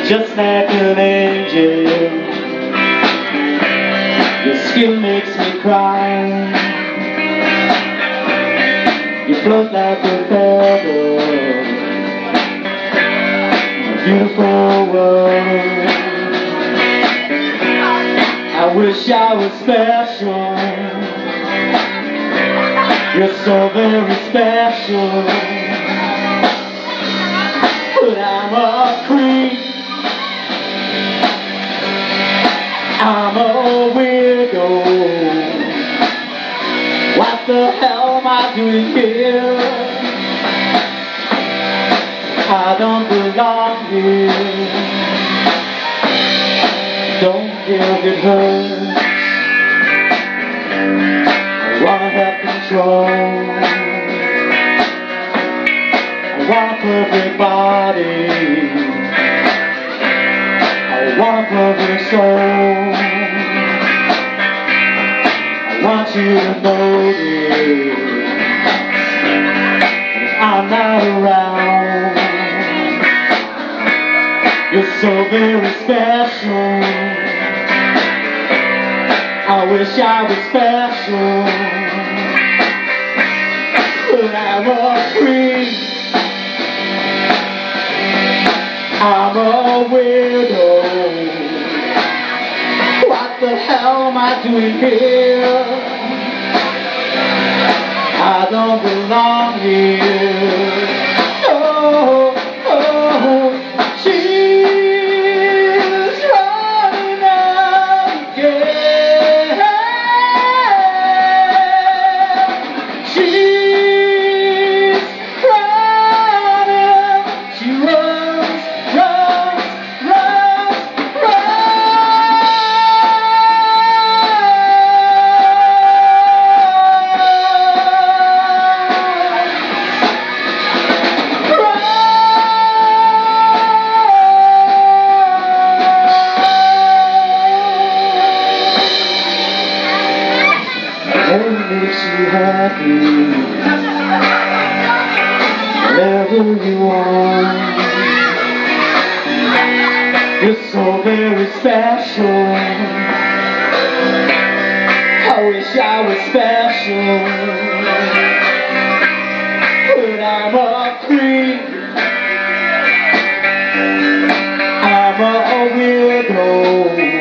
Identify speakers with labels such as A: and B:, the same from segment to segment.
A: just like an angel. Your skin makes me cry. You float like a feather in a beautiful world. I wish I was special. You're so very special. But I'm a creep. I'm a weirdo. What the hell am I doing here? I don't belong here. Don't care if it hurts. I wanna have control. I want a perfect body. I want a perfect soul. I want you to notice if I'm not around. You're so very special. I wish I was special, but I'm a creep. I'm a weirdo. What the hell am I doing here? I don't belong here. Oh, oh, she's running out again. She's running. She runs. What makes you happy? Whatever you want. You're so very special. I wish I was special, but I'm a creep. I'm a weirdo.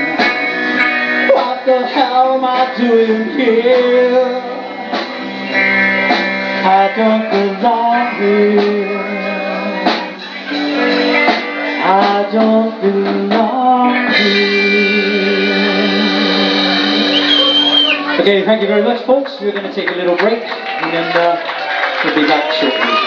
A: What the hell am I doing here? I don't belong here. I don't belong here. Okay, thank you very much, folks. We're going to take a little break, and then we'll be back shortly.